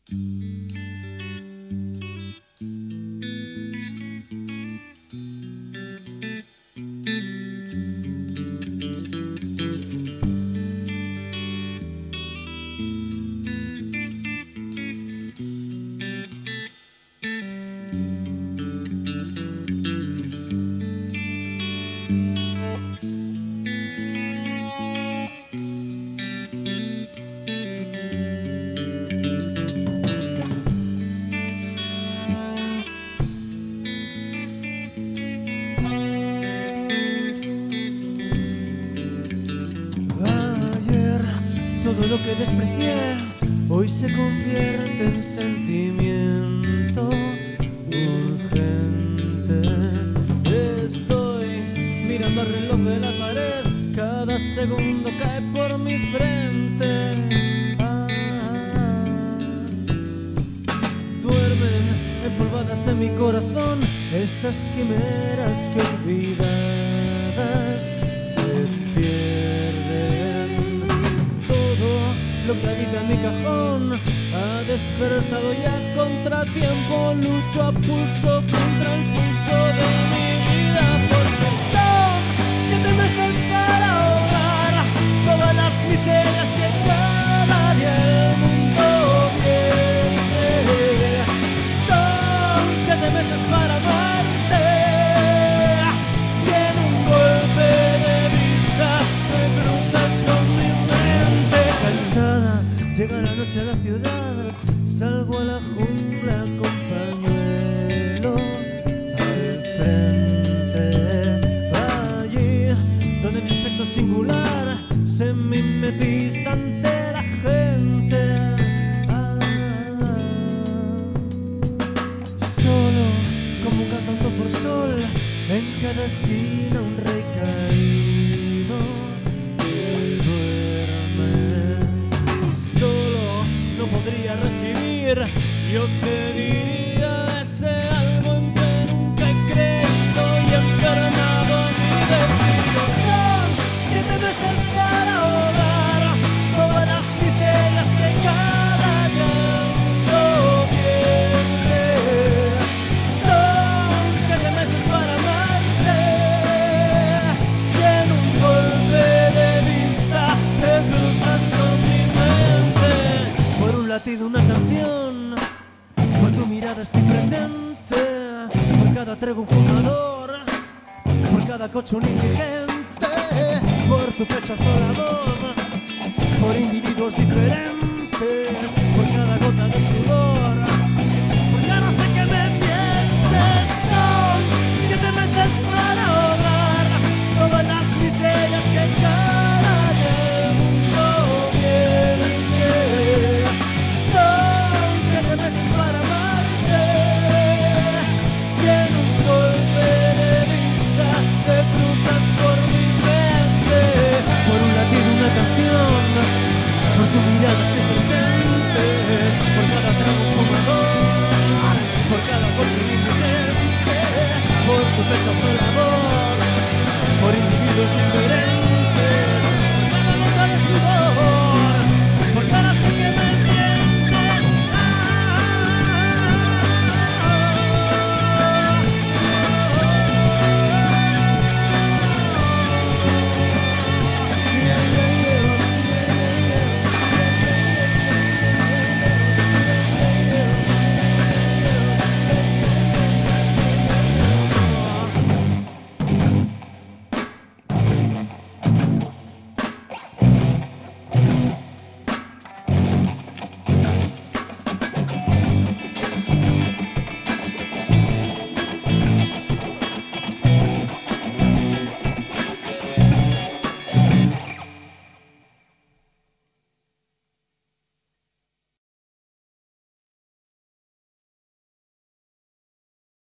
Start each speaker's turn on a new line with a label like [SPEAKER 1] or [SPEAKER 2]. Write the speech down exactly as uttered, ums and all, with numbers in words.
[SPEAKER 1] Todo lo que desprecié hoy se convierte en sentimiento urgente. Estoy mirando al reloj de la pared, cada segundo cae por mi frente. Ah, duermen empolvadas en mi corazón esas quimeras que olvidadas se pierden. Lo que habita en mi cajón ha despertado ya contratiempo. Lucho a pulso contra el pulso de mi vida, porque son siete meses para ahogar todas las miserias que cada día el mundo viene. Son siete meses para amarte, si en un golpe de vista me cruzas con mi mente. Cansada, llega la noche a la ciudad, salgo a la jungla con pañuelo al frente. Allí donde mi aspecto singular se mimetiza ante la gente. Ah, solo como un cantante por sol, en cada esquina un rey caído que duerme. Solo no podría recibir, yo te diría ese algo en que nunca he creído y encarnado mi destino. Son siete meses para ahogar todas las miserias que cada día no viene. Son siete meses para amarte, y en un golpe de vista te cruzas con mi mente. Por un latido una canción, por tu mirada estoy presente, por cada tregua un fumador, por cada coche un indigente, por tu pecho asolador, por individuos diferentes,